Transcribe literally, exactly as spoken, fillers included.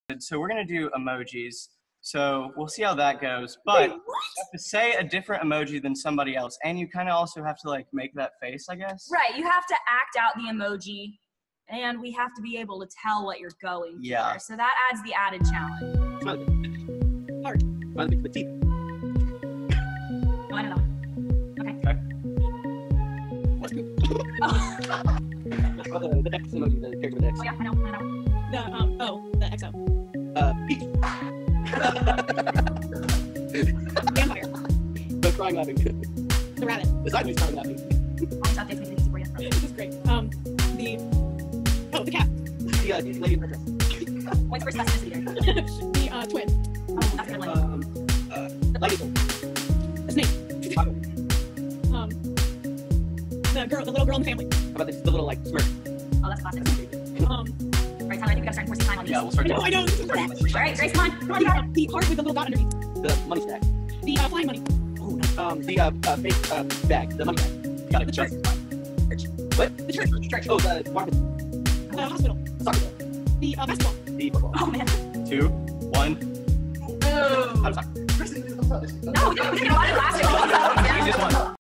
So we're gonna do emojis. So we'll see how that goes. But Wait, you have to say a different emoji than somebody else, and you kind of also have to like make that face, I guess. Right, you have to act out the emoji, and we have to be able to tell what you're going Yeah. for. So that adds the added challenge. Smiley. Heart. Smiley with teeth. Oh, I don't know. Okay. Okay. What's good? Oh, Oh, the, the X emoji, the character with the X. oh yeah, I know, I know. The um oh, the X O. Uh, peach. Vampire. The crying laughing. The rabbit. The side news crying laughing. All these updates make it easy for you. This is great. Um the oh the cat. The uh, lady in the dress. Points for specificity there. The uh twin. Oh, that's a good one. Um, uh, lightning. The snake. Taco. Um the girl the little girl in the family. How about this, the little like smirk? Oh, that's classic. Um Right, Tyler, I think we gotta start enforcing time on these. Yeah, we'll start. I know, I know, this is All great. right, Grace, come on. Come on, you The, got uh, it. the heart with the little dot underneath. The money stack. The uh, flying money. Oh, nice. Um, the uh, uh, fake uh, bag. The money bag. Got it. The church. What? The church. Church. Oh, the market. The hospital. Soccer ball. The uh, basketball. The football. Oh, man. Two, one. Oh. I'm sorry. No, we didn't get a lot of last. Easiest one.